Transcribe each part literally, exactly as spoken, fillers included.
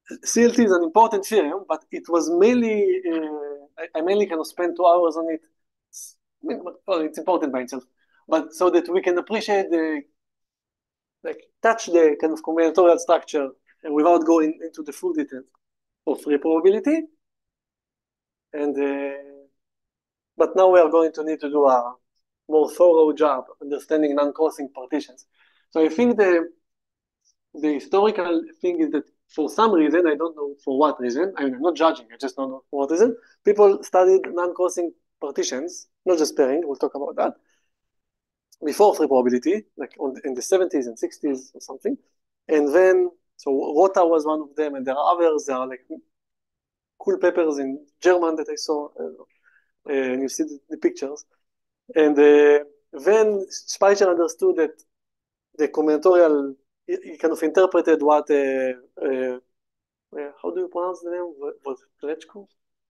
C L T is an important theorem, but it was mainly, uh, I, I mainly kind of spent two hours on it. It's, well, it's important by itself, but so that we can appreciate the, like, touch the kind of combinatorial structure and without going into the full details of free probability. And, uh, but now we are going to need to do a more thorough job understanding non-crossing partitions. So I think the, the historical thing is that for some reason, I don't know for what reason, I mean, I'm not judging, I just don't know for what reason, people studied non-crossing partitions, not just pairing, we'll talk about that, before free probability, like on, in the seventies and sixties or something. And then, so Rota was one of them, and there are others, there are like cool papers in German that I saw, uh, and you see the, the pictures. And uh, then Speicher understood that the combinatorial, he, he kind of interpreted what, uh, uh, uh, how do you pronounce the name? Voiculescu?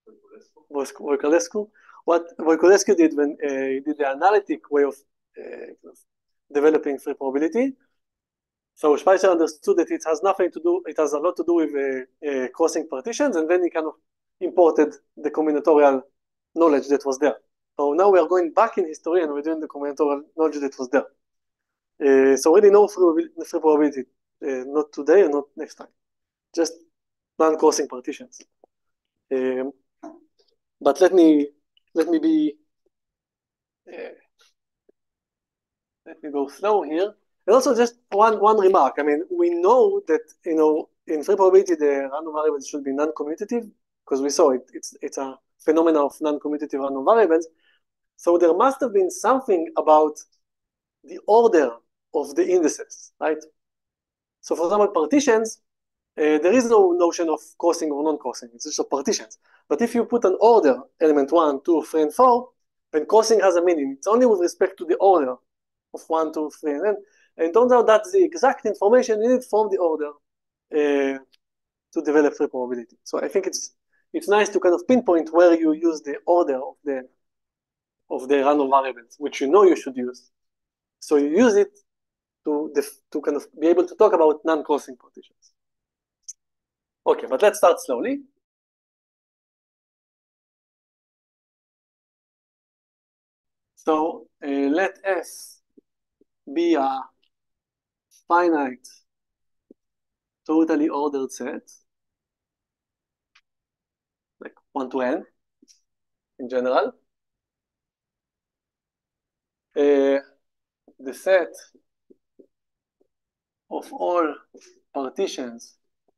Voiculescu? What Voiculescu did when uh, he did the analytic way of, uh, kind of developing free probability. So Speicher understood that it has nothing to do, it has a lot to do with uh, uh, crossing partitions, and then he kind of imported the combinatorial knowledge that was there. So now we are going back in history and we're doing the combinatorial knowledge that was there. Uh, so really no free, free probability, uh, not today and not next time, just non-crossing partitions. Um, but let me let me be uh, let me go slow here. And also just one one remark. I mean, we know that you know in free probability the random variables should be non-commutative because we saw it. It's it's a phenomenon of non-commutative random variables. So there must have been something about the order of the indices, right? So for example, partitions, uh, there is no notion of crossing or non-crossing. It's just partitions. But if you put an order, element one, two, three, and four, then crossing has a meaning. It's only with respect to the order of one, two, three, and then. And it turns out that's the exact information needed from the order uh, to develop free probability. So I think it's it's nice to kind of pinpoint where you use the order of the of the random variables, which you know you should use. So you use it to to kind of be able to talk about non-crossing partitions. Okay, but let's start slowly. So uh, let S be a finite, totally ordered set, like one to n in general. Uh, the set of all partitions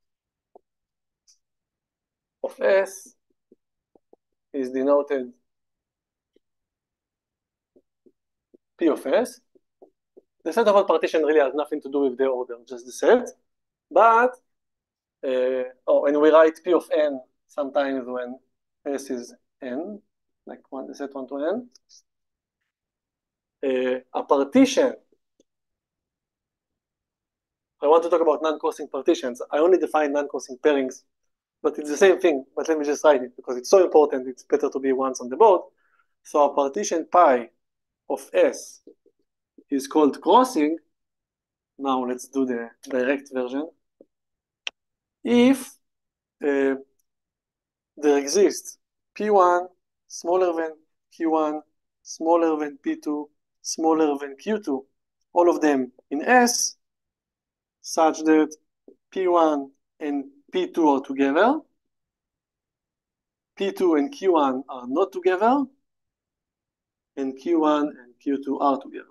of S is denoted P of S. The set of all partitions really has nothing to do with the order, just the set. But, uh, oh, and we write P of n sometimes when S is n, like one, the set one to n. Uh, a partition, I want to talk about non-crossing partitions. I only define non-crossing pairings, but it's the same thing, but let me just write it because it's so important, it's better to be once on the board. So a partition pi of S is called crossing. Now let's do the direct version. If uh, there exists P one smaller than Q one, smaller than P two, smaller than Q two, all of them in S, such that P one and P two are together, P two and Q one are not together, and Q one and Q two are together.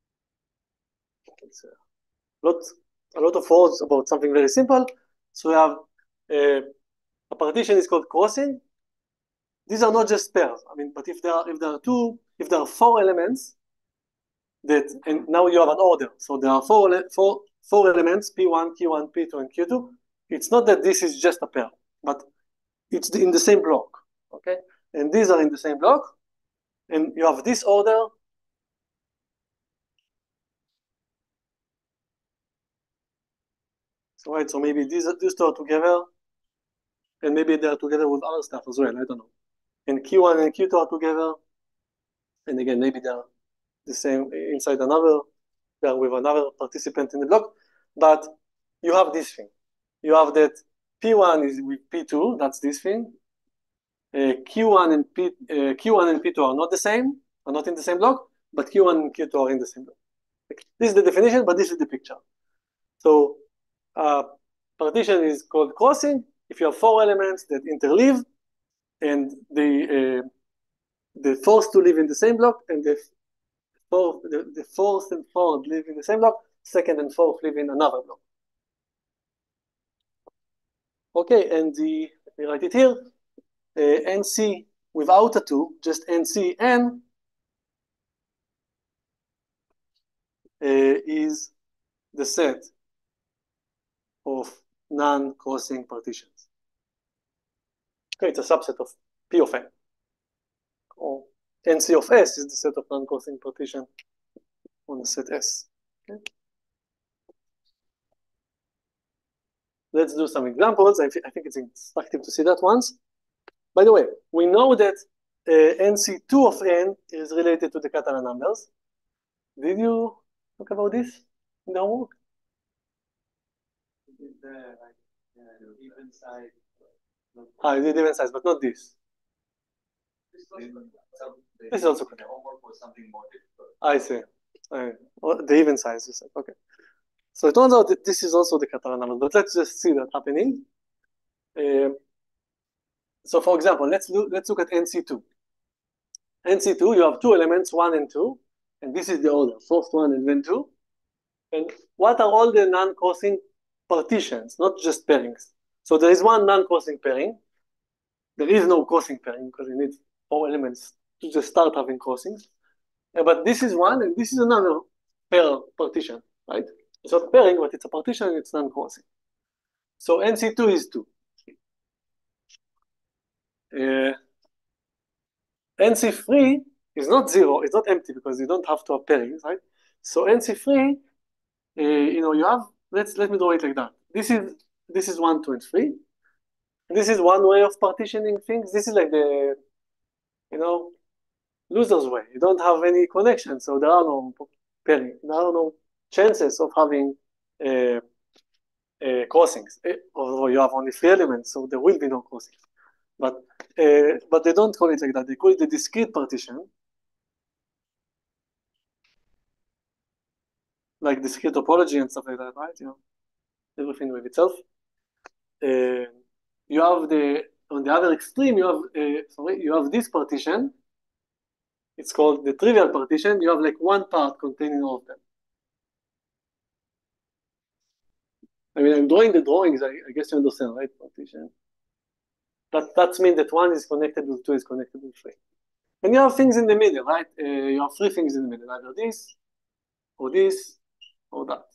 It's a lot, a lot of words about something very simple. So we have uh, a partition is called crossing. These are not just pairs. I mean, but if there are if there are two, if there are four elements, that and now you have an order. So there are four four four elements: P one, Q one, P two, and Q two. It's not that this is just a pair, but it's in the same block. Okay, and these are in the same block, and you have this order. So right, so maybe these these two are together, and maybe they are together with other stuff as well. I don't know. And Q one and Q two are together, and again maybe they're the same inside another, they're with another participant in the block. But you have this thing. You have that P one is with P two, that's this thing. Uh, Q one and P uh, Q one and P two are not the same, are not in the same block, but Q one and Q two are in the same block. This is the definition, but this is the picture. So uh, partition is called crossing if you have four elements that interleave and the uh, the fourth to live in the same block, and the fourth, the, the fourth and fourth live in the same block, second and fourth live in another block. Okay, and the, let me write it here, uh, N C without a two, just N C N uh, is the set of non-crossing partitions. Okay, it's a subset of P of N. Or N C of S is the set of non-crossing partition on the set S. Okay. Let's do some examples. I, I think it's instructive to see that once. By the way, we know that uh, N C two of N is related to the Catalan numbers. Did you talk about this in the homework? The, like, uh, even size. Ah, you did even size, but not this. This is also correct. Homework was something more difficult. I see. I, well, the even size, you said. Okay. So it turns out that this is also the Catalan numbers, but let's just see that happening. Um, so for example, let's look, let's look at N C two. N C two, you have two elements, one and two, and this is the order, first one and then two. And what are all the non-crossing partitions, not just pairings? So there is one non-crossing pairing. There is no crossing pairing because you need four elements to just start having crossings. Uh, but this is one, and this is another pair partition, right? It's not pairing, but it's a partition, and it's non-crossing. So N C two is two. Uh, N C three is not zero, it's not empty because you don't have to have pairings, right? So N C three, uh, you know, you have, let's let me draw it like that. This is this is one, two, and three. This is one way of partitioning things. This is like the, you know, loser's way. You don't have any connection, so there are no pairing. There are no chances of having uh, uh, crossings. Or you have only three elements, so there will be no crossings. But uh, but they don't call it like that. They call it the discrete partition, like discrete topology and stuff like that, right? You know, everything with itself. Uh, you have the on the other extreme. You have uh, sorry, you have this partition. It's called the trivial partition. You have like one part containing all of them. I mean, I'm drawing the drawings. I, I guess you understand, right? Partition. That that means that one is connected with two is connected with three. And you have things in the middle, right? Uh, you have three things in the middle, either this, or this, or that.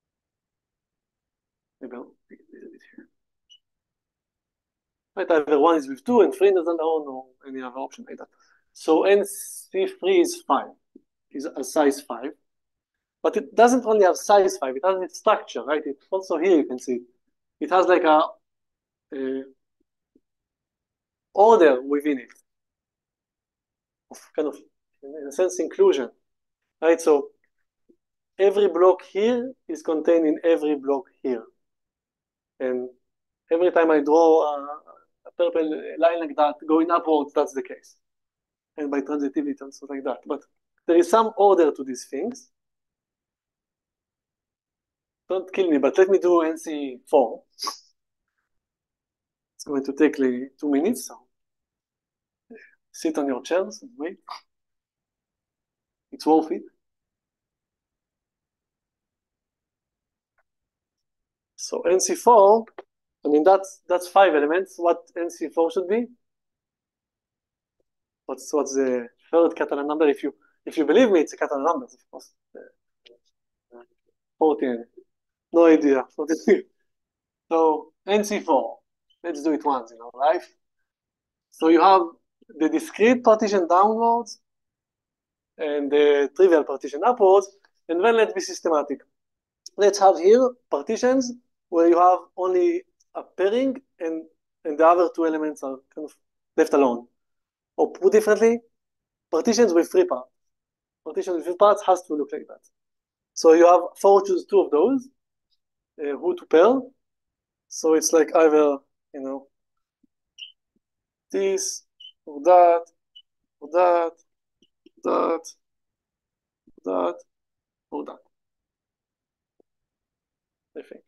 Maybe I'll pick a little bit here. Right, either one is with two and three doesn't own, or any other option like that. So N C three is five, is a size five. But it doesn't only have size five, it has its structure, right? It also here you can see it has like a, a order within it, of kind of, in a sense, inclusion, right? So every block here is contained in every block here. And every time I draw a, a purple line like that going upwards, that's the case. And by transitivity and stuff like that. But there is some order to these things. Don't kill me, but let me do N C four. It's going to take like two minutes. So sit on your chairs and wait. It's worth it. So N C four, I mean, that's that's five elements. What N C four should be? What's what's the third Catalan number? If you if you believe me, it's a Catalan number, of course. fourteen. No idea. So N C four. Let's do it once in our life. So you have the discrete partition downwards and the trivial partition upwards, and then let's be systematic. Let's have here partitions where you have only a pairing and, and the other two elements are kind of left alone. Or put differently, partitions with three parts. Partition with three parts has to look like that. So you have four, choose two of those, uh, who to pair. So it's like either, you know, this or that or that, that, that, or that, I think.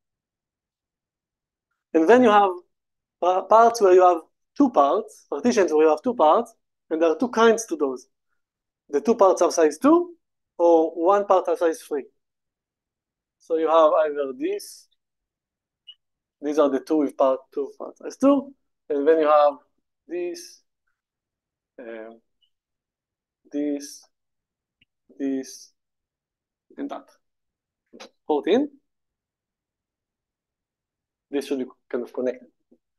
And then you have parts where you have two parts, partitions where you have two parts, and there are two kinds to those. The two parts are size two, or one part are size three. So you have either this, these are the two with part two part size two, and then you have this, um, this, this, and that. fourteen. This should be kind of connected.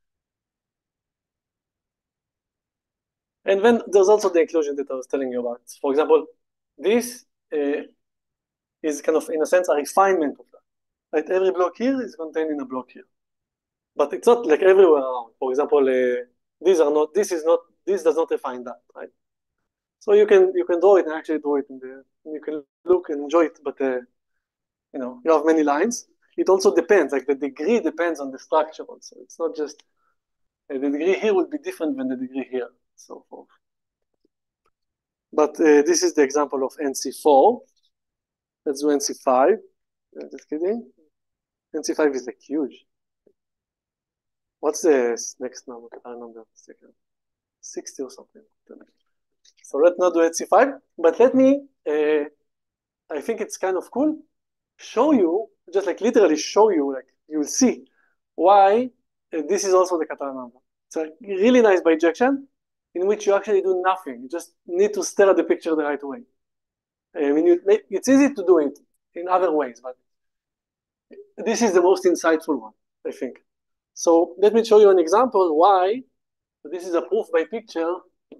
And then there's also the inclusion that I was telling you about. For example, this uh, is kind of, in a sense, a refinement of that. Right? Every block here is contained in a block here. But it's not like everywhere around. For example, uh, these are not, this is not, this does not refine that, right? So you can you can draw it and actually draw it in the, you can look and enjoy it, but uh, you know, you have many lines. It also depends, like the degree depends on the structure also. It's not just, uh, the degree here will be different than the degree here, so forth. But uh, this is the example of N C four. Let's do N C five. Uh, just kidding. N C five is like huge. What's the next number? I don't remember. Second. sixty or something. So let's not do N C five, but let me, uh, I think it's kind of cool, show you, just like literally show you, like you will see why uh, this is also the Catalan number. It's a really nice bijection in which you actually do nothing. You just need to stare at the picture the right way. I mean, you, it's easy to do it in other ways, but this is the most insightful one, I think. So let me show you an example why this is a proof by picture,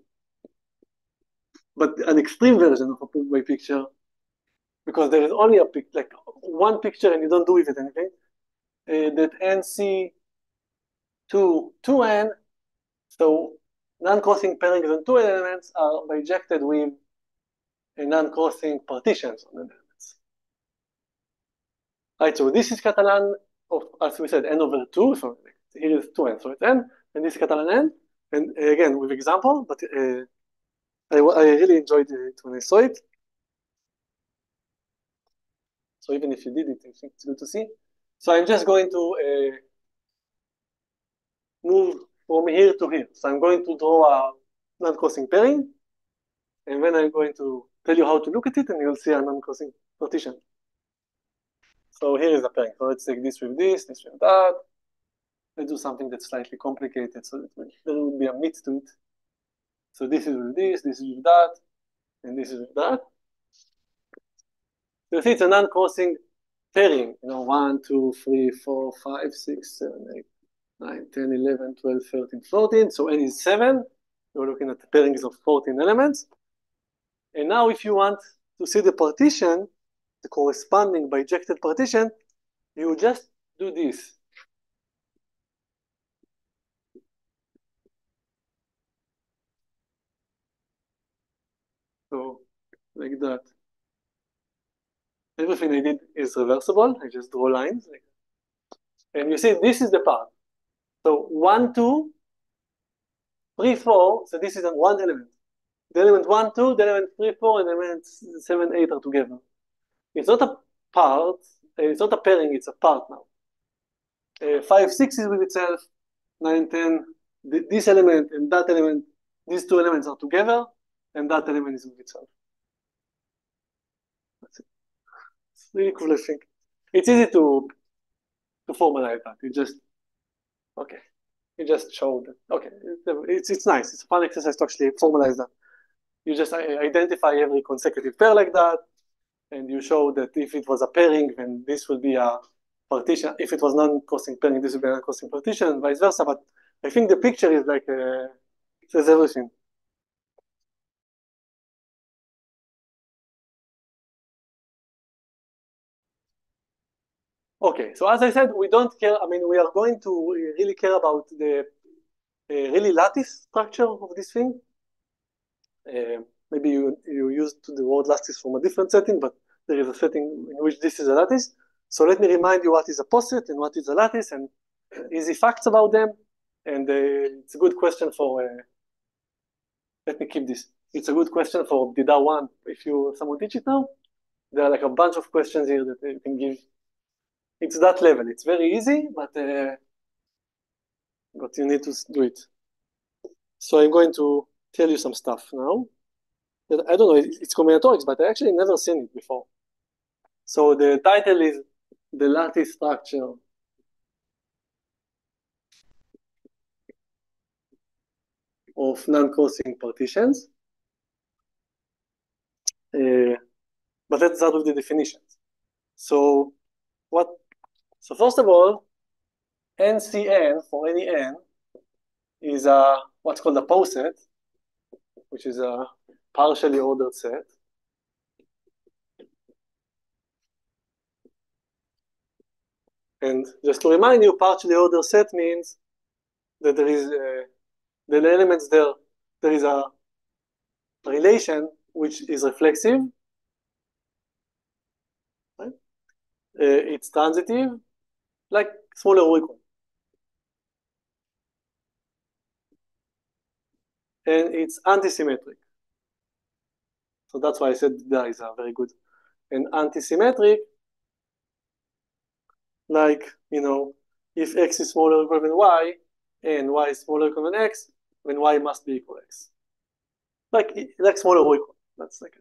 but an extreme version of a proof by picture, because there is only a pic, like one picture and you don't do with it anything, uh, that N C two, two N, so non-crossing pairings on two elements are bijected with a non-crossing partitions on the elements. Right, so this is Catalan of, as we said, N over two, so here is two N, so it's N, and this is Catalan N, and uh, again, with example, but uh, I, I really enjoyed it when I saw it. So even if you did it, I think it's good to see. So I'm just going to uh, move from here to here. So I'm going to draw a non-crossing pairing, and then I'm going to tell you how to look at it, and you'll see a non-crossing partition. So here is the pairing. So let's take this with this, this with that. Let's do something that's slightly complicated, so that there will be a meat to it. So this is with this, this is with that, and this is with that. So you see it's a non-crossing pairing, you know, one, two, three, four, five, six, seven, eight, nine, ten, eleven, twelve, thirteen, fourteen. So N is seven. You're looking at the pairings of fourteen elements. And now if you want to see the partition, the corresponding bijected partition, you just do this. So like that. Everything I did is reversible. I just draw lines. Like and you see this is the part. So one, two, three, four. So this is one element. The element one, two, the element three, four, and the element seven, eight are together. It's not a part. It's not a pairing. It's a part now. Uh, five, six is with itself. Nine, ten. Th this element and that element. These two elements are together, and that element is with itself. That's it. It's really cool. I think it's easy to to formalize that. You just okay. You just showed it. Okay, it's it's nice. It's a fun exercise to actually formalize that. You just identify every consecutive pair like that, and you show that if it was a pairing, then this will be a partition. If it was non-crossing pairing, this will be a non-crossing partition, and vice versa. But I think the picture is like uh, it says everything. Okay, so as I said, we don't care. I mean, we are going to really care about the uh, really lattice structure of this thing. Uh, maybe you, you used the word lattice from a different setting, but there is a setting in which this is a lattice. So let me remind you what is a poset and what is a lattice, and easy facts about them, and uh, it's a good question for, uh, let me keep this. It's a good question for Bdida one. If you someone teach it now, there are like a bunch of questions here that you can give. It's that level. It's very easy, but uh, but you need to do it. So I'm going to tell you some stuff now. I don't know, it's combinatorics, but I actually never seen it before. So the title is The Lattice Structure of Non-Crossing Partitions. Uh, but let's start with the definitions. So what? So first of all, N C N for any N is a what's called a poset, which is a partially ordered set. And just to remind you, partially ordered set means that there is uh, the elements there, there is a relation which is reflexive. Right? Uh, it's transitive, like smaller or equal. And it's antisymmetric. So that's why I said that is a very good. And antisymmetric, like, you know, if x is smaller or equal than y, and y is smaller or equal than x, then y must be equal to x. Like, like smaller or equal. That's like.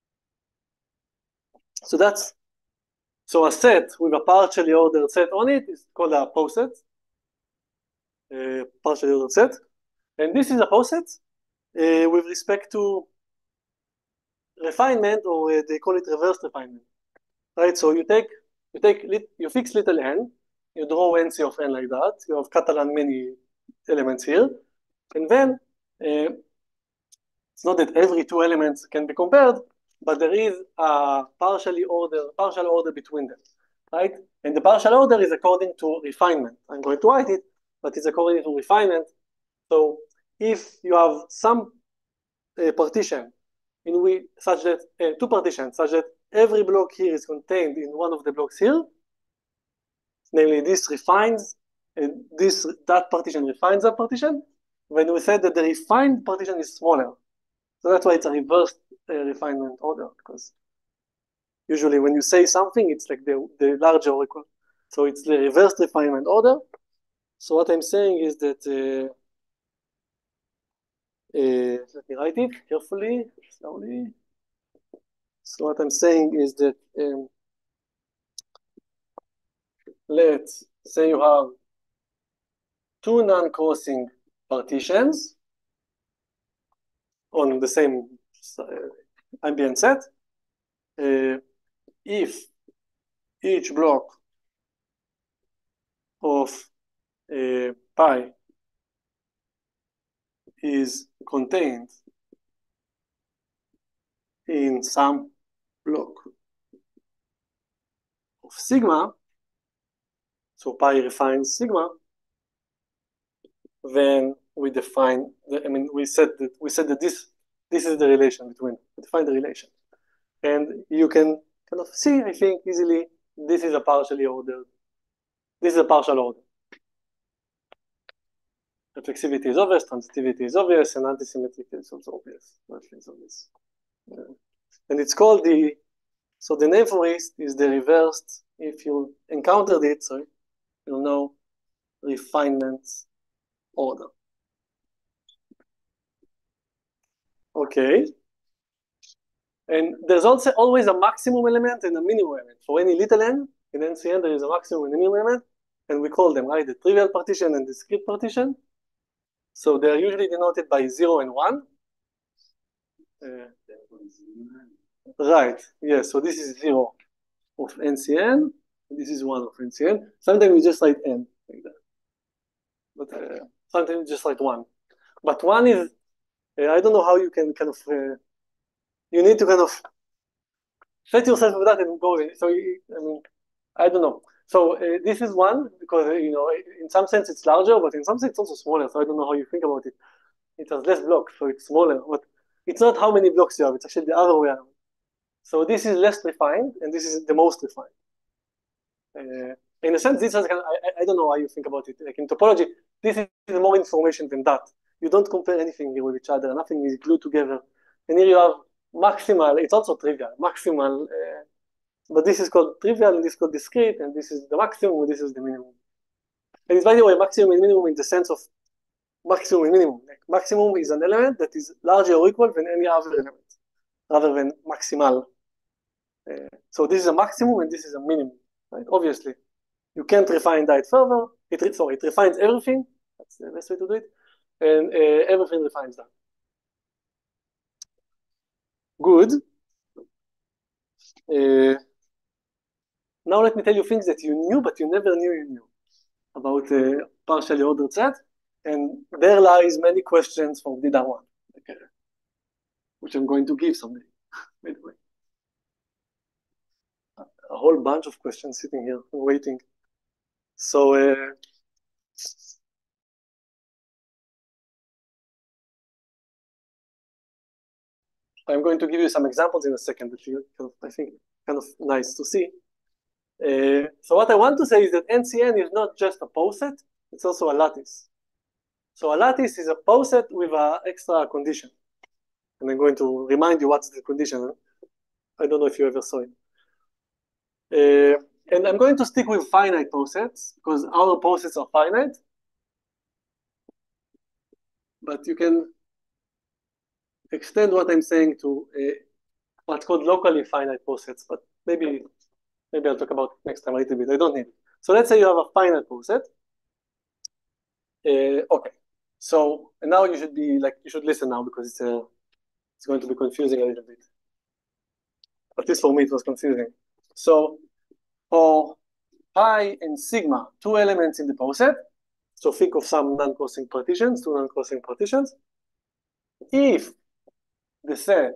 A... So that's, so a set with a partially ordered set on it is called a poset. Uh, partially ordered set. And this is a poset uh, with respect to refinement, or uh, they call it reverse refinement. Right? So you take, you take, you fix little n, you draw N C of n like that, you have Catalan many elements here, and then uh, it's not that every two elements can be compared, but there is a partially order, partial order between them, right? And the partial order is according to refinement. I'm going to write it, but it's according to refinement. So if you have some uh, partition in which such that uh, two partitions such that every block here is contained in one of the blocks here, namely this refines, and this that partition refines that partition, when we said that the refined partition is smaller. So that's why it's a reverse uh, refinement order, because usually when you say something, it's like the, the larger or equal. So it's the reverse refinement order. So what I'm saying is that, uh, uh, let me write it carefully, slowly. So what I'm saying is that, um, let's say you have two non-crossing partitions on the same uh, ambient set. Uh, if each block of uh, pi is contained in some block of sigma, so pi refines sigma, then we define, the, I mean, we said that we said that this this is the relation between, we define the relation. And you can kind of see, I think, easily, this is a partially ordered, this is a partial order. Reflexivity is obvious, transitivity is obvious, and antisymmetric is also obvious. It's obvious. Yeah. And it's called the, so the name for it is the reversed, if you encountered it, sorry, you'll know refinement order. Okay. And there's also always a maximum element and a minimum element. For any little n, in N C N there is a maximum and a minimum element, and we call them, right, the trivial partition and discrete partition. So they are usually denoted by zero and one. Uh, right, yeah, so this is zero of N C N, and this is one of N C N. Sometimes we just write n, like that. But uh, sometimes just write one. But one is, uh, I don't know how you can kind of, uh, you need to kind of set yourself with that and go. So, you, I mean, I don't know. So uh, this is one, because, uh, you know, in some sense it's larger, but in some sense it's also smaller. So I don't know how you think about it. It has less blocks, so it's smaller. But it's not how many blocks you have, it's actually the other way around. So this is less refined, and this is the most refined. Uh, in a sense, this is kind of, I, I don't know how you think about it. Like in topology, this is more information than that. You don't compare anything here with each other. Nothing is glued together. And here you have maximal. It's also trivial, maximal. Uh, but this is called trivial, and this is called discrete, and this is the maximum, and this is the minimum. And it's, by the way, maximum and minimum in the sense of maximum and minimum. Like maximum is an element that is larger or equal than any other element, rather than maximal. Uh, so this is a maximum, and this is a minimum, right? Obviously. You can't refine that further. It, sorry, it refines everything. That's the best way to do it. And uh, everything refines that. Good. Uh, now let me tell you things that you knew, but you never knew you knew about uh, partially ordered set. And there lies many questions from D D A one, okay, which I'm going to give someday, by the way. A whole bunch of questions sitting here waiting. So, uh, I'm going to give you some examples in a second, which you, I think, kind of nice to see. Uh, so what I want to say is that N C N is not just a poset, it's also a lattice. So a lattice is a poset with an extra condition. And I'm going to remind you what's the condition. I don't know if you ever saw it. Uh, and I'm going to stick with finite posets because our posets are finite. But you can extend what I'm saying to uh, what's called locally finite posets, but maybe maybe I'll talk about it next time a little bit. I don't need it. So let's say you have a finite poset. Uh, okay. So and now you should be like you should listen now because it's uh, it's going to be confusing a little bit. At least for me it was confusing. So for pi and sigma, two elements in the poset. So think of some non-crossing partitions, two non-crossing partitions. If the set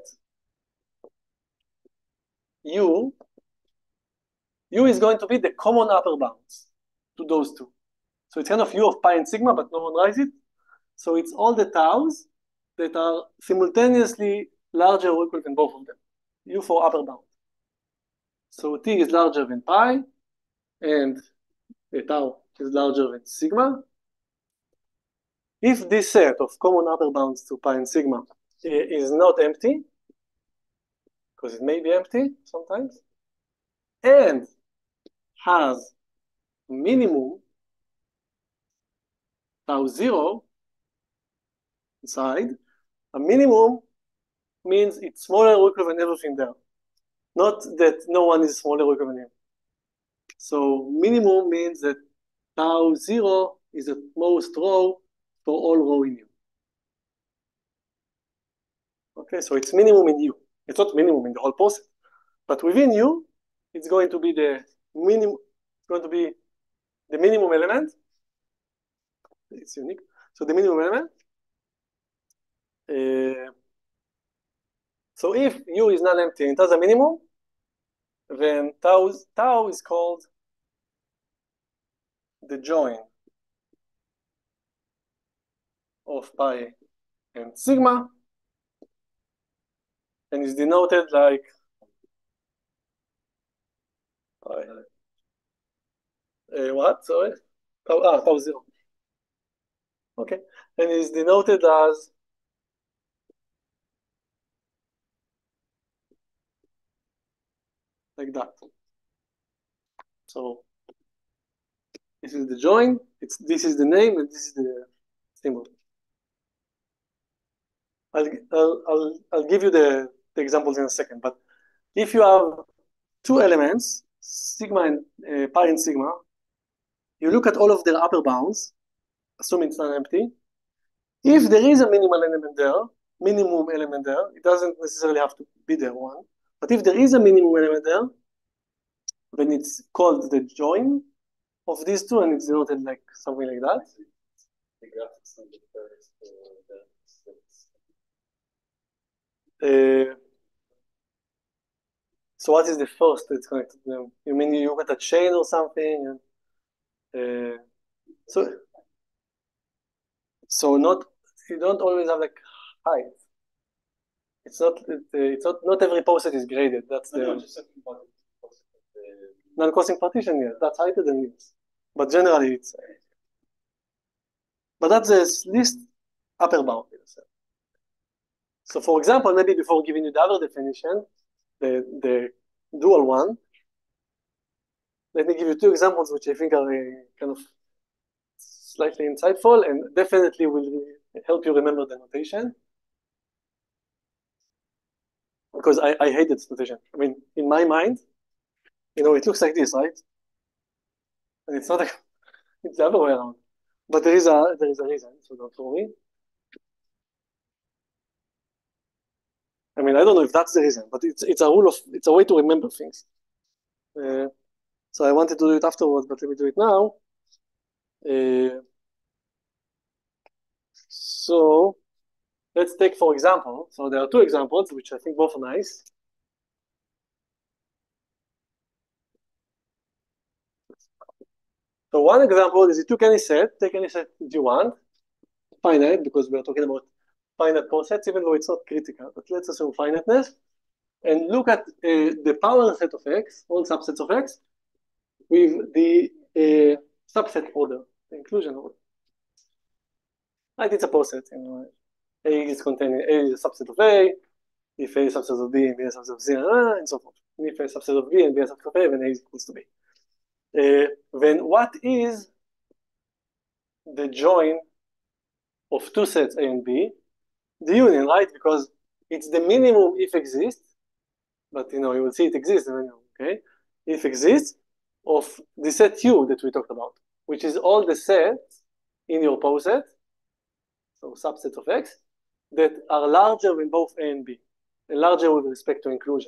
U, U is going to be the common upper bounds to those two. So it's kind of U of pi and sigma, but no one writes it. So it's all the taus that are simultaneously larger or equal than both of them. U for upper bound. So T is larger than pi, and the tau is larger than sigma. If this set of common upper bounds to pi and sigma is not empty, because it may be empty sometimes, and has minimum tau zero inside, a minimum means it's smaller or equal than everything there. Not that no one is smaller or equal than him. So minimum means that tau zero is at most rho for all rho in U. Okay, so it's minimum in U. It's not minimum in the whole poset, but within U, it's going to be the minimum. It's going to be the minimum element. It's unique. So the minimum element. Uh, so if U is non-empty and it has a minimum, then tau, tau is called the join of pi and sigma, and is denoted like pi. Uh, what? Sorry? Tau, ah, tau zero. Okay, and is denoted as like that. So this is the join. It's this is the name, and this is the symbol. I'll I'll I'll, I'll give you the, the examples in a second. But if you have two elements, sigma and uh, pi and sigma, you look at all of their upper bounds, assuming it's not empty. If there is a minimal element there, minimum element there, it doesn't necessarily have to be there one. But if there is a minimum element there, then it's called the join of these two, and it's denoted like something like that. The graphics on the first, uh, Uh, so what is the first that's connected to them? You mean you got a chain or something? And, uh, so, so not you don't always have like height. It's not it, uh, it's not not every poset is graded. That's no, the no, just something about the, non-crossing partition, yes, that's higher than this. But generally, it's, uh, but that's the least upper bound. So for example, maybe before giving you the other definition, the, the dual one, let me give you two examples which I think are uh, kind of slightly insightful and definitely will help you remember the notation. Because I, I hate this notation. I mean, in my mind, you know, it looks like this, right? And it's not a, it's the other way around. But there is a there is a reason, so don't worry. I mean, I don't know if that's the reason, but it's it's a rule of it's a way to remember things. Uh, so I wanted to do it afterwards, but let me do it now. Uh, so let's take for example. So there are two examples, which I think both are nice. So one example is you took any set, take any set you want, finite, because we're talking about finite power sets, even though it's not critical, but let's assume finiteness, and look at uh, the power set of X, all subsets of X, with the uh, subset order, the inclusion order. Right, it's a power set. You know, A is containing A is a subset of A, if A is a subset of B and B is a subset of C, and so forth. And if A is a subset of B and B is a subset of A, then A is equals to B. Uh, then what is the join of two sets A and B? The union, right? Because it's the minimum if exists, but you know, you will see it exists, okay? If exists of the set U that we talked about, which is all the sets in your power set, so subsets of X, that are larger than both A and B, and larger with respect to inclusion.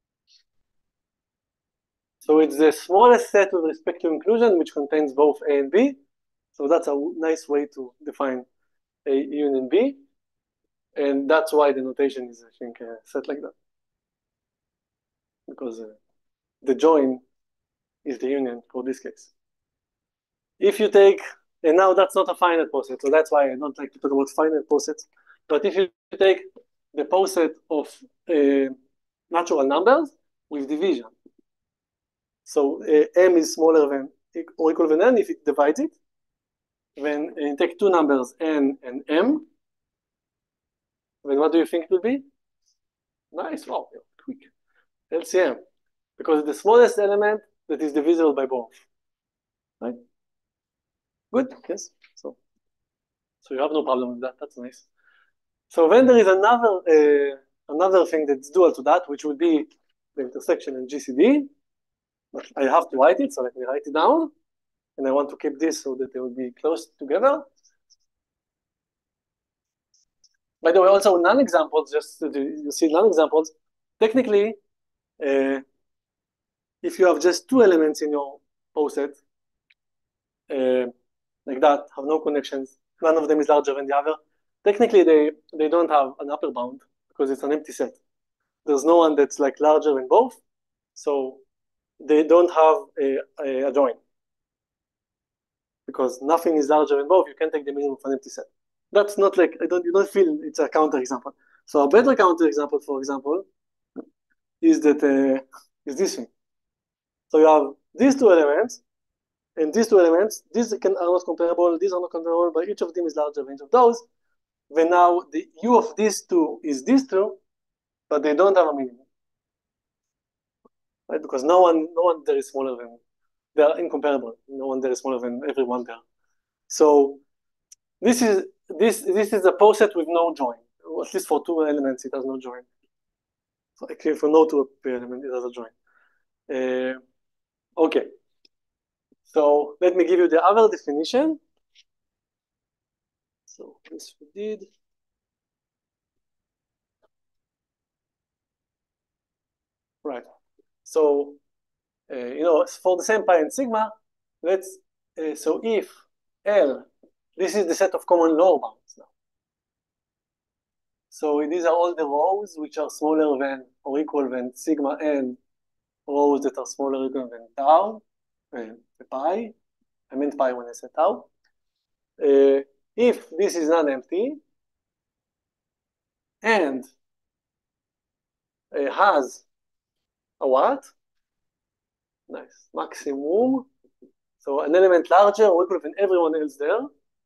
So it's the smallest set with respect to inclusion, which contains both A and B. So that's a nice way to define A union B. And that's why the notation is, I think, uh, set like that. Because uh, the join is the union for this case. If you take, and now that's not a finite power set, so that's why I don't like to talk about finite power sets. But if you take the power set of uh, natural numbers with division, so uh, m is smaller than or equal than n if it divides it, then uh, you take two numbers, n and m, then what do you think it will be? Nice, wow, quick. L C M, because it's the smallest element that is divisible by both, right? Good, yes, so, so you have no problem with that, that's nice. So then there is another uh, another thing that's dual to that, which would be the intersection in G C D. But I have to write it, so let me write it down. And I want to keep this so that they will be close together. By the way, also non-examples, just to, you see non-examples, technically, uh, if you have just two elements in your power set, uh, like that, have no connections, none of them is larger than the other, technically they, they don't have an upper bound because it's an empty set. There's no one that's like larger than both, so they don't have a, a, a join. Because nothing is larger than both, you can't take the minimum of an empty set. That's not like, I don't, you don't feel it's a counter example. So a better counter example, for example, is that uh, is this thing. So you have these two elements, and these two elements, these can, are not comparable, these are not comparable, but each of them is larger than each of those. Then now the U of these two is these two, but they don't have a minimum. Right? Because no one, no one there is smaller than, they are incomparable. No one there is smaller than everyone there. So this is this this is a power set with no join. At least for two elements, it has no join. So actually, for no two element, it has a join. Uh, okay. So let me give you the other definition. So this we did. Right. So uh, you know, for the same pi and sigma, let's uh, so if L, this is the set of common lower bounds now. So these are all the rows which are smaller than or equal than sigma n, rows that are smaller or equal than tau, and pi. I meant pi when I said tau. Uh, if this is non-empty and uh, has a what? Nice. Maximum. So an element larger or equal than everyone else there.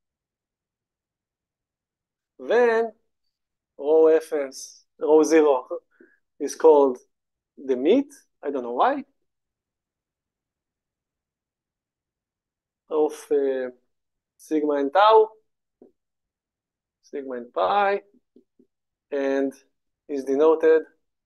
Then row fs, row zero is called the meet. I don't know why. Of uh, sigma and tau, sigma and pi, and is denoted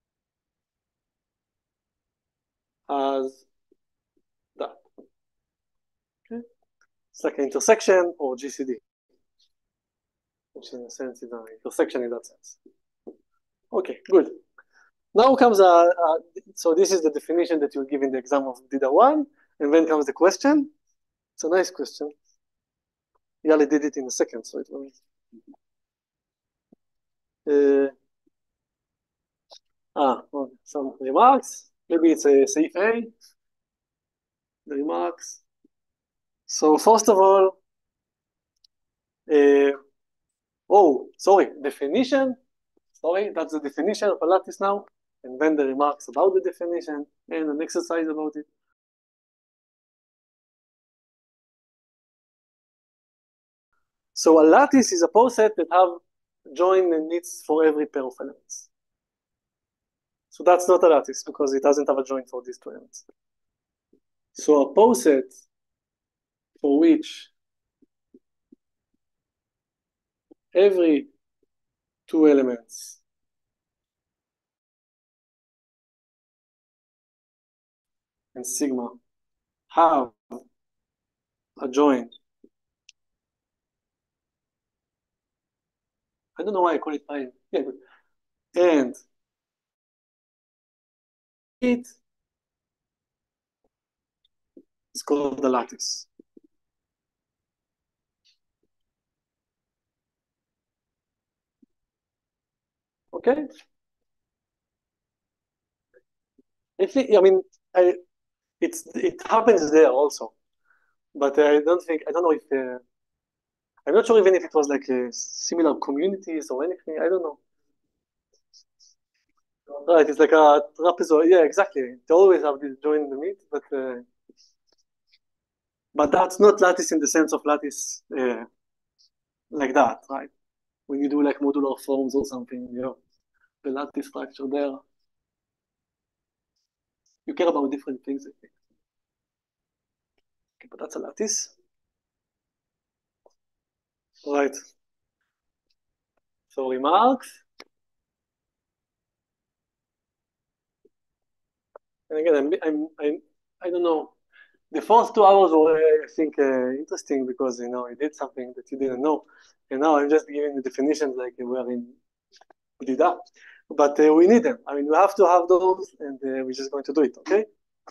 as that. Okay. It's like an intersection or G C D, which in a sense is an intersection in that sense. Okay, good. Now comes a, a so this is the definition that you give in the exam of D I D A one, and then comes the question. It's a nice question. Yali did it in a second, so it was. Uh, ah, well, some remarks. Maybe it's a safe A. The remarks. So first of all, uh, oh, sorry, definition. Sorry, that's the definition of a lattice now, and then the remarks about the definition and an exercise about it. So a lattice is a poset that have join and knits for every pair of elements. So that's not a lattice because it doesn't have a join for these two elements. So a poset for which every two elements and sigma have a join. I don't know why I call it pi. Yeah, good. And it is called the lattice. Okay. If it, I mean, I, it's it happens there also, but I don't think I don't know if uh, I'm not sure even if it was like a similar communities or anything. I don't know. Right, it's like a trapezoid. Yeah, exactly. They always have this join in the meat, but uh, but that's not lattice in the sense of lattice uh, like that, right? When you do like modular forms or something, you know, the lattice structure there. You care about different things, I think. Okay, but that's a lattice. Right. So remarks. And again, I'm, I'm, I'm, I don't know. The first two hours were, I think, uh, interesting because, you know, I did something that you didn't know. And now I'm just giving the definitions like we're in D I D A. But uh, we need them. I mean, we have to have those, and uh, we're just going to do it, okay?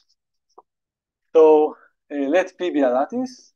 So uh, let P be a lattice.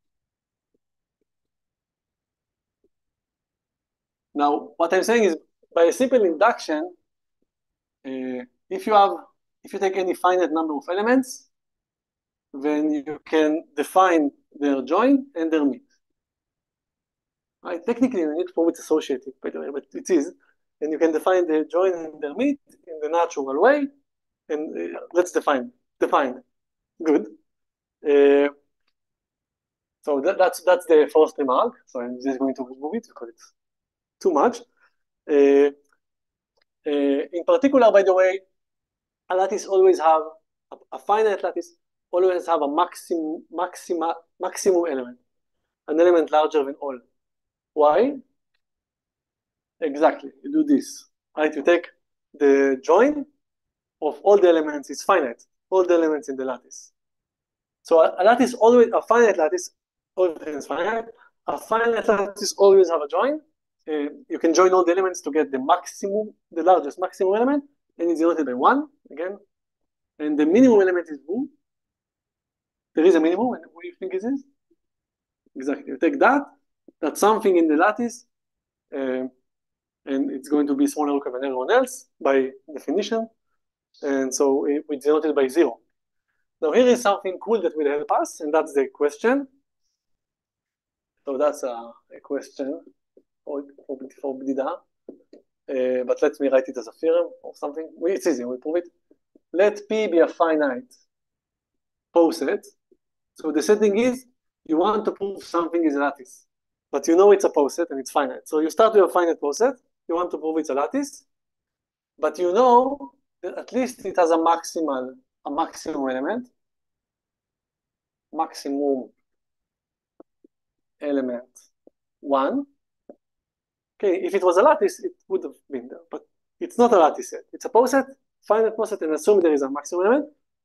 Now, what I'm saying is, by a simple induction, uh, if you have, if you take any finite number of elements, then you can define their join and their meet. Right? Technically, you need to prove it's associated, by the way, but it is. And you can define the join and their meet in the natural way. And uh, let's define, define. Good. Uh, so that, that's that's the first remark. So I'm just going to remove it because it's too much. Uh, uh, in particular, by the way, a lattice always have a, a finite lattice always have a maximum maxima maximum element, an element larger than all. Why? Exactly. You do this, right? You take the join of all the elements. It's finite. All the elements in the lattice. So a, a lattice always a finite lattice always finite. A finite lattice always have a join. Uh, you can join all the elements to get the maximum, the largest maximum element, and it's denoted by one again. And the minimum element is who? There is a minimum, and what do you think it is? Exactly. You take that. That's something in the lattice, uh, and it's going to be smaller than everyone else by definition. And so it, it's denoted by zero. Now here is something cool that will help us, and that's the question. So that's a, a question for, for, for D I D A. Uh, but let me write it as a theorem or something. It's easy, we prove it. Let P be a finite poset. So the setting is you want to prove something is a lattice, but you know it's a poset and it's finite. So you start with a finite poset, you want to prove it's a lattice, but you know that at least it has a maximal, a maximum element, maximum element one. Okay, if it was a lattice, it would have been there, but it's not a lattice set. It's a poset, finite poset, and assume there is a maximum element.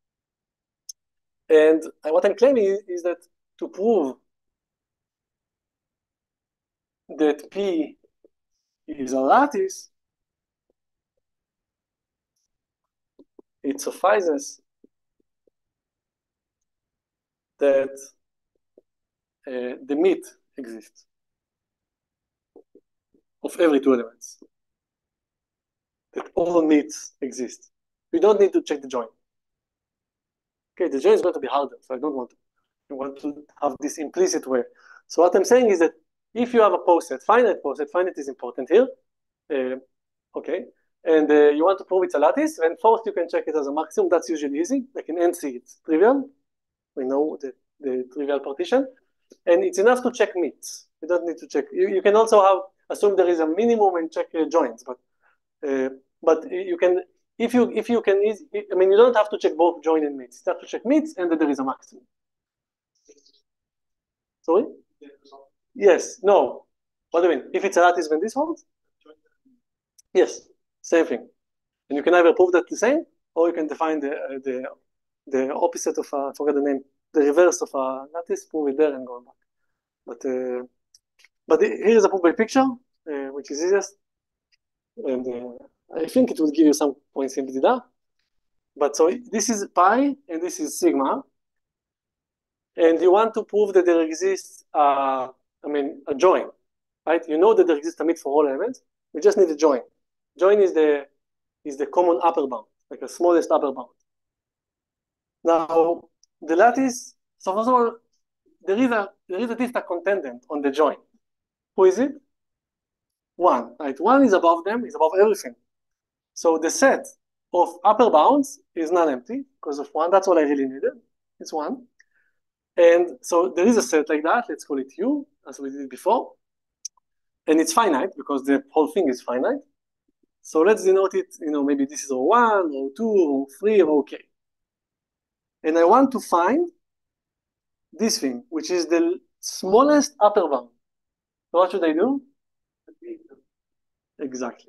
And what I'm claiming is, is that to prove that P is a lattice, it suffices that uh, the meet exists of every two elements. That all meets exist. We don't need to check the join. Okay, the join is going to be harder, so I don't want to. I want to have this implicit way. So what I'm saying is that if you have a poset, finite poset, finite is important here. Uh, okay, and uh, you want to prove it's a lattice, then first you can check it as a maximum. That's usually easy. Like in N C, it's trivial. We know the, the trivial partition. And it's enough to check meets. You don't need to check. You, you can also have assume there is a minimum and check uh, joins, but uh, but you can if you if you can. I mean, you don't have to check both join and meets. You have to check meets and then there is a maximum. Sorry? Yes. No. What do you mean? If it's a lattice, then this holds. Yes. Same thing. And you can either prove that the same, or you can define the uh, the the opposite of a, I forget the name, the reverse of a lattice, prove it there and go back. But uh, but here is a proof by picture, uh, which is easiest, and uh, I think it will give you some points in Bdida. But so this is pi and this is sigma, and you want to prove that there exists, uh, I mean, a join, right? You know that there exists a meet for all elements. We just need a join. Join is the is the common upper bound, like the smallest upper bound. Now the lattice. So first of all, there is a there is at least a contendant on the join. Who is it? One, right? One is above them, is above everything. So the set of upper bounds is non-empty because of one. That's all I really needed. It's one. And so there is a set like that. Let's call it U, as we did before. And it's finite because the whole thing is finite. So let's denote it, you know, maybe this is O one, O two, O three, or O K. And I want to find this thing, which is the smallest upper bound. So what should I do? Exactly.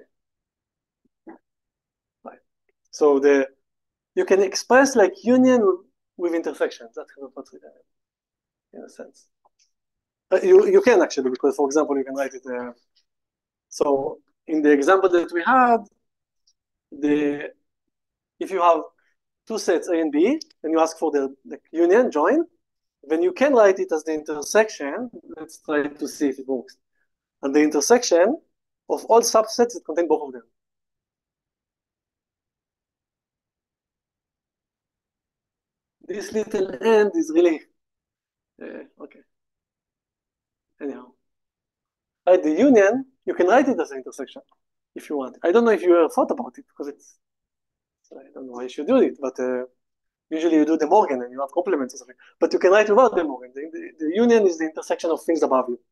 Right. So the you can express like union with, with intersections. That's kind of what we in a sense. Uh, you you can actually, because for example, you can write it. Uh, so in the example that we had, the if you have two sets A and B, and you ask for the, the union join, then you can write it as the intersection. Let's try to see if it works. And the intersection of all subsets that contain both of them. This little end is really uh, okay. Anyhow, right? The union you can write it as an intersection if you want. I don't know if you ever thought about it because it's. I don't know why you should do it, but uh, usually you do De Morgan and you have complements or something. But you can write without De Morgan. The, the, the union is the intersection of things above you.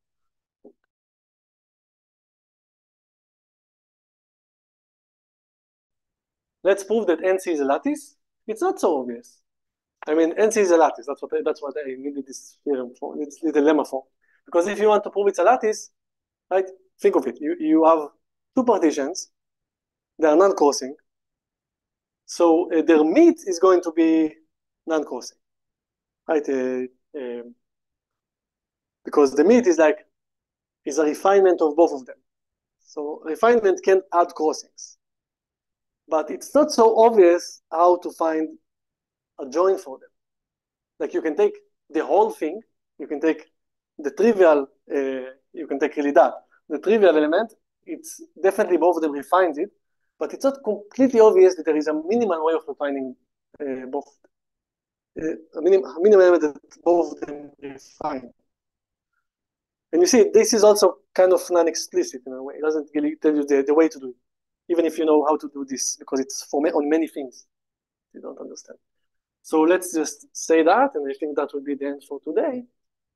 Let's prove that N C is a lattice. It's not so obvious. I mean, N C is a lattice. That's what I, that's what I needed this theorem for. It's the dilemma for. Because if you want to prove it's a lattice, right? Think of it. You you have two partitions. They are non-crossing. So uh, their meet is going to be non-crossing, right? Uh, um, because the meet is like is a refinement of both of them. So refinement can add crossings, but it's not so obvious how to find a join for them. Like you can take the whole thing, you can take the trivial, uh, you can take really that. The trivial element, it's definitely both of them refines it, but it's not completely obvious that there is a minimal way of refining uh, both. Uh, a, minim a minimal element that both of them refine. And you see, this is also kind of non-explicit in a way. It doesn't really tell you the, the way to do it, even if you know how to do this, because it's for me on many things you don't understand. So let's just say that, and I think that will be the end for today.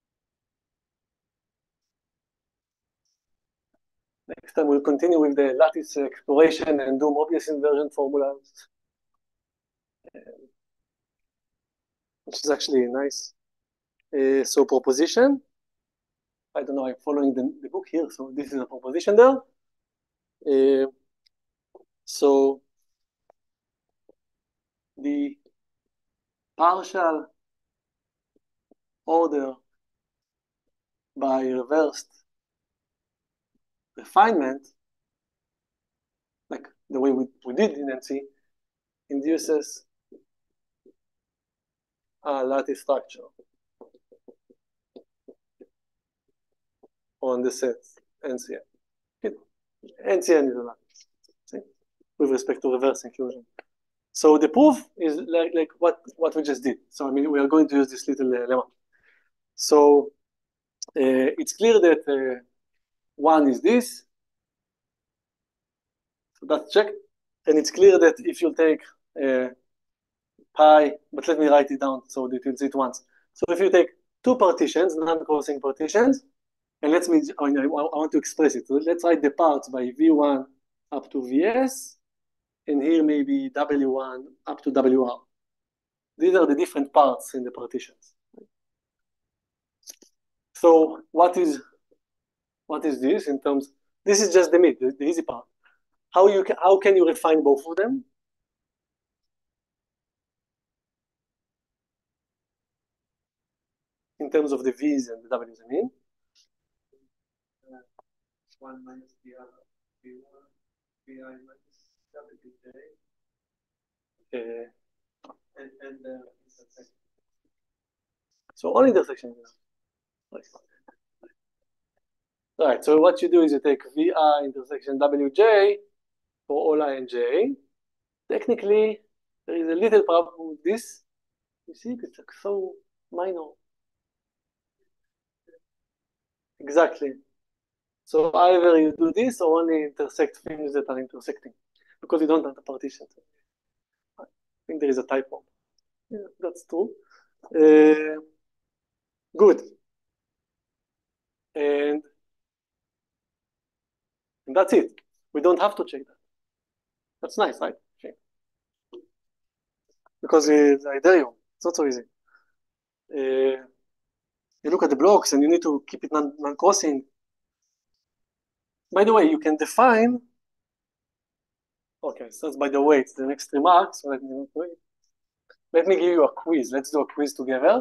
Next time we'll continue with the lattice exploration and do Mobius inversion formulas, which is actually nice. Uh, so proposition, I don't know, I'm following the, the book here, so this is a proposition there. Uh, so the partial order by reversed refinement, like the way we, we did in N C, induces a lattice structure on the set N C N. N C N is a lattice, see? With respect to reverse inclusion. So the proof is like, like what, what we just did. So I mean, we are going to use this little uh, lemma. So uh, it's clear that uh, one is this. So that's checked. And it's clear that if you take uh, pi, but let me write it down so that you'll see it once. So if you take two partitions, non-crossing partitions, and let's me, I, I want to express it. So let's write the parts by V one up to V S, and here maybe W one up to W R. These are the different parts in the partitions. So what is what is this in terms? This is just the mid, the, the easy part. How you can, how can you refine both of them? In terms of the V's and the W's, I mean. Uh, one minus the other, V one, V I minus W J. Uh, and and uh, intersection. So all intersections. Right, so what you do is you take V I intersection W J for all I and J. Technically, there is a little problem with this. You see, it's like so minor. Exactly. So either you do this or only intersect things that are intersecting, because you don't have the partition. I think there is a typo. Yeah, that's true. Uh, good. And, and that's it. We don't have to check that. That's nice, right? Okay. Because it, I dare you, it's not so easy. Uh, you look at the blocks and you need to keep it non, non-crossing. By the way, you can define. Okay, so by the way, it's the next remark. So let me, let me give you a quiz. Let's do a quiz together.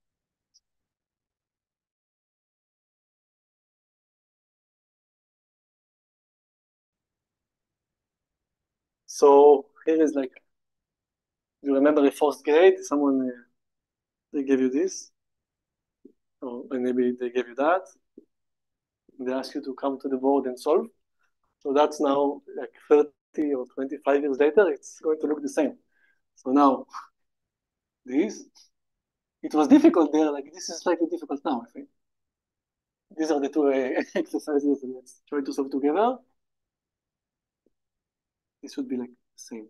So here is like, you remember the first grade? Someone uh, they gave you this, or maybe they gave you that. They ask you to come to the board and solve. So that's now like thirty or twenty-five years later, it's going to look the same. So now, this, it was difficult there, like this is slightly difficult now, I think. These are the two uh, exercises, and let's try to solve together. This would be like the same.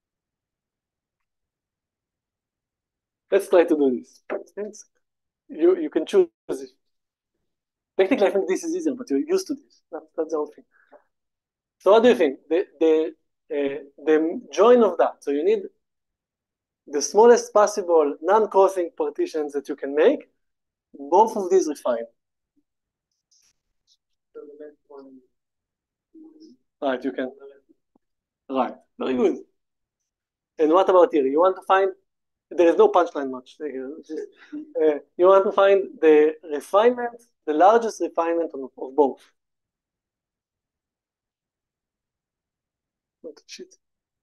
Let's try to do this. You, you can choose. Technically, I think this is easier, but you're used to this. That, that's the whole thing. So what do you think? The, the, uh, the join of that, so you need the smallest possible non-crossing partitions that you can make, both of these refine. So the next one. Right, you can. Right, very good. And what about here? You want to find, there is no punchline much here. Uh, you want to find the refinement, the largest refinement of, of both. What shit.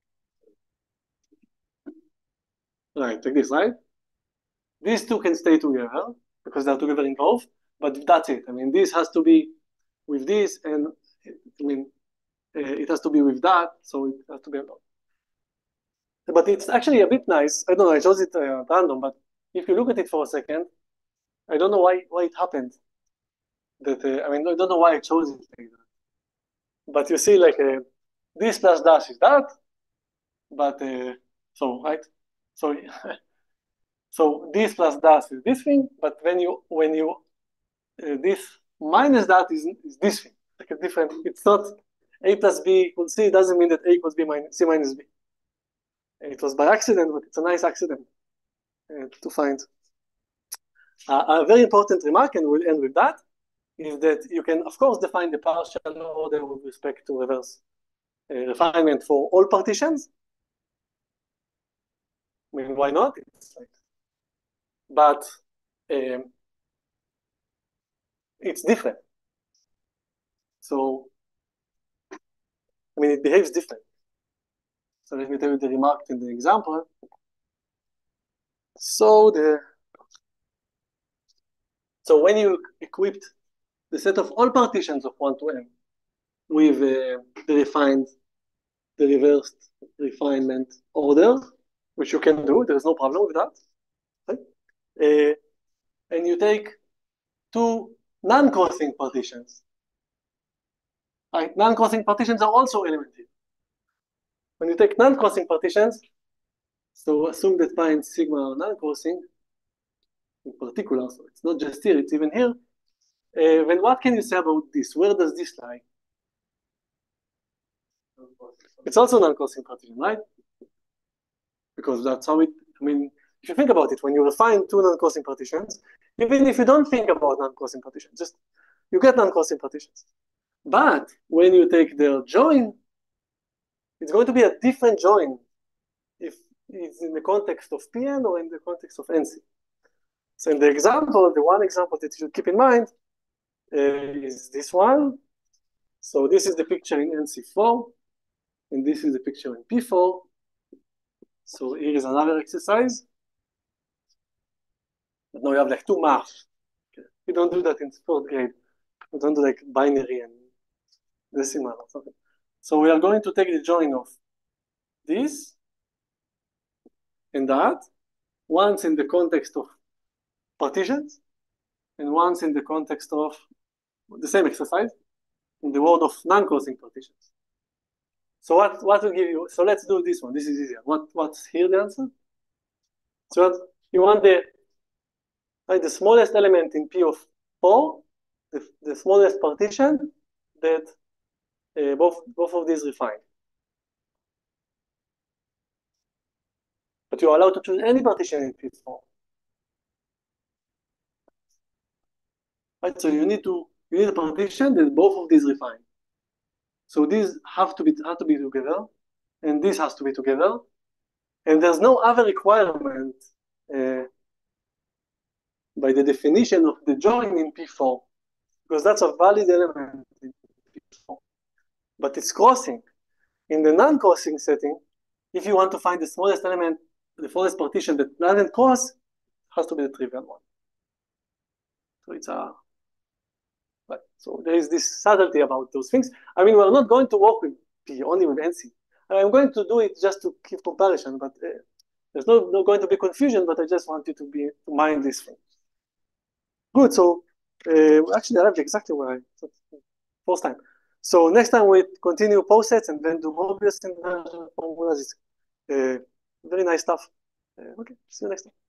Right, like this, right? These two can stay together because they're together in both, but that's it. I mean, this has to be with this, and I mean, uh, it has to be with that, so it has to be above. But it's actually a bit nice. I don't know, I chose it uh, random, but if you look at it for a second, I don't know why why it happened. That uh, I mean, I don't know why I chose it like that. But you see, like uh, this plus dash is that, but uh, so right, so So this plus that is this thing, but when you when you uh, this minus that is, is this thing, like a different. It's not a plus b equals c. It doesn't mean that a equals b minus c minus b. It was by accident, but it's a nice accident uh, to find. Uh, a very important remark, and we'll end with that, is that you can, of course, define the partial order with respect to reverse uh, refinement for all partitions. I mean, why not? It's like, but um, it's different. So, I mean, it behaves different. So let me tell you the remark in the example. So the so when you equipped the set of all partitions of one to n with uh, the refined, the reversed refinement order, which you can do, there's no problem with that. Right? Uh, and you take two non-crossing partitions. Right? Non-crossing partitions are also elementary. When you take non-crossing partitions, so assume that pi and sigma are non-crossing in particular, so it's not just here, it's even here. Uh, then what can you say about this? Where does this lie? It's also non-crossing partition, right? Because that's how it, I mean, if you think about it, when you refine two non-crossing partitions, even if you don't think about non-crossing partitions, just you get non-crossing partitions. But when you take their join, it's going to be a different join if it's in the context of P N or in the context of N C. So in the example, the one example that you should keep in mind uh, is this one. So this is the picture in N C four, and this is the picture in P four. So here is another exercise. But now you have like two math. Okay. You don't do that in fourth grade. You don't do like binary and decimal or something. So we are going to take the join of this and that, once in the context of partitions, and once in the context of the same exercise, in the world of non-crossing partitions. So what, what will give you, so let's do this one, this is easier. What, what's here the answer? So you want the, right, the smallest element in P of four, the, the smallest partition that uh, both, both of these refine. But you're allowed to choose any partition in P four. Right, so you need to, you need a partition that both of these refine. So these have to be, have to be together, and this has to be together. And there's no other requirement uh, by the definition of the join in P four, because that's a valid element in P four. But it's crossing. In the non-crossing setting, if you want to find the smallest element, the smallest partition that doesn't cross, it has to be the trivial one. So it's a, right. So there is this subtlety about those things. I mean, we're not going to work with P, only with N C. I'm going to do it just to keep comparison, but uh, there's no, no going to be confusion, but I just want you to be to mind this thing. Good, so uh, actually I have exactly where I, first time. So next time we continue posets and then do Mobius inversion formulas. Uh, very nice stuff. Uh, okay, see you next time.